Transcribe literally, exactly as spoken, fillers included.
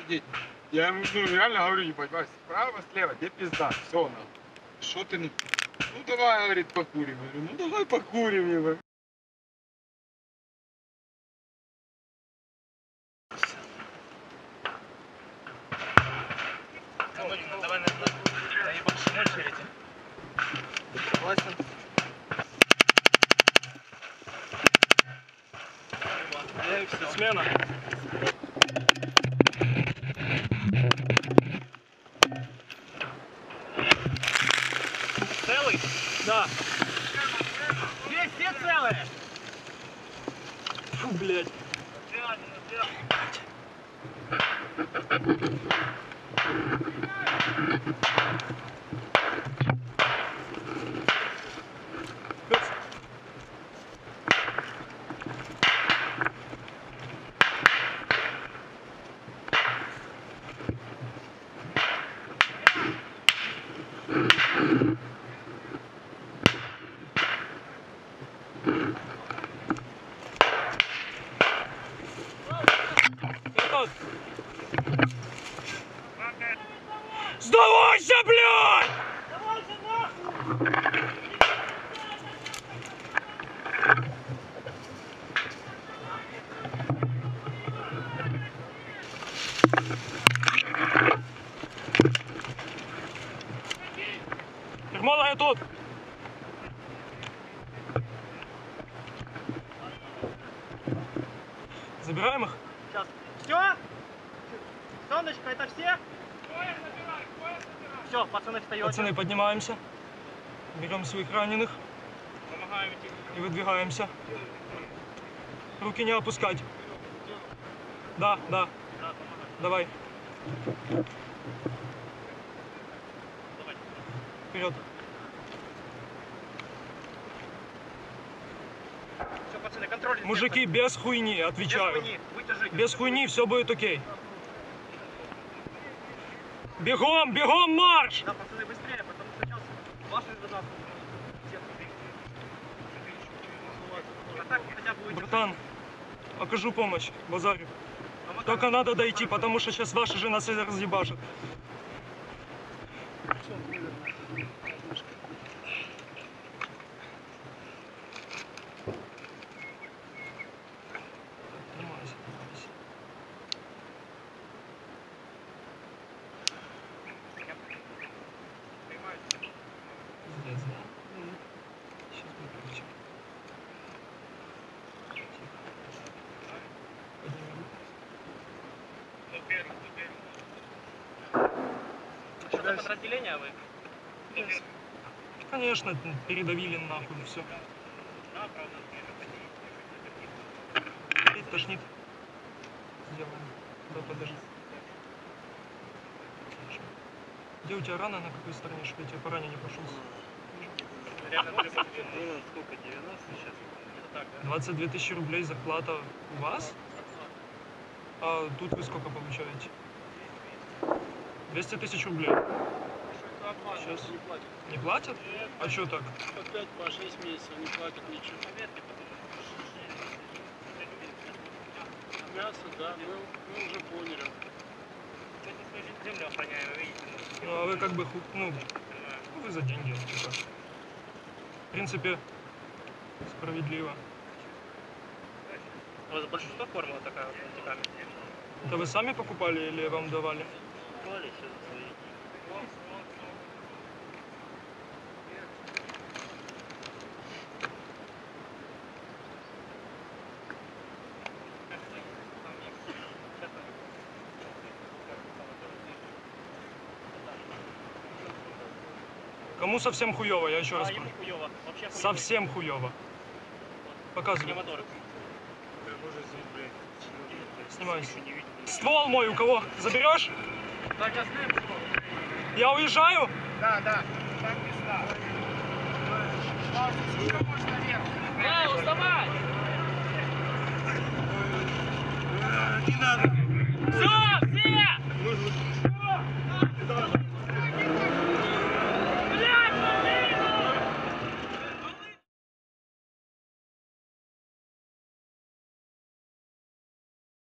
сидеть. Я ему ну, реально говорю, ебать, Вась, справа, слева, где пизда, все, нахуй. Что ты, ну, ну давай, говорит, покурим. Я говорю, ну давай покурим, ебать. Давай на наебавшем очереди. Согласен? И все. Смена. Целый? Да. Все, все целые? Фу, блядь. Сдавайся, блядь! Сдавайся, нахуй! Ермола, я тут! Забираем их? Сейчас. Все? Сонечка, это все? Все, пацаны, встаете. Пацаны, поднимаемся. Берем своих раненых. Помогаем идти. И выдвигаемся. Руки не опускать. Да, да. Да, Давай. давай. Вперед. Все, пацаны, контроль. Мужики, без хуйни, отвечаю. Без хуйни, вытяжите. Без хуйни, все будет окей. Бегом, бегом, марш! Да, пацаны, быстрее, потому что сейчас ваши из нас. А так хотя бы выйти. Братан, окажу помощь, базарю. Только надо дойти, потому что сейчас ваши же нас разъебашат. Что за подразделение вы? Конечно, передавили нахуй все. Да, правда. Тошнит. Сделаем. Да, подожди. Где у тебя рана, на какой стороне, что я тебе по ране не пошел? Сколько, девяносто сейчас? Это так, да? двадцать две тысячи рублей зарплата у вас? А тут вы сколько получаете? двести тысяч рублей. Сейчас. Не платят. Не платят? А что так? По пять, по шесть месяцев не платят ничего. Мясо, да, мы, мы уже поняли. Землю охраняю, видите? Ну, а вы как бы, ху- ну, вы за деньги, типа. В принципе, справедливо. У вас большинство формула такая вот с антиками? Это вы сами покупали или вам давали? Покупали, все за свои. Кому совсем хуёво, я еще раз А, ему спрашиваю. хуёво. Вообще хуёво. Совсем хуёво. Показывай. Мне мотор. Снимайся. Ствол мой у кого? Заберешь? Так, я с ним. Я уезжаю? Да, да. Так пизда. Сколько можно наверх? Эй, уставай! Не надо.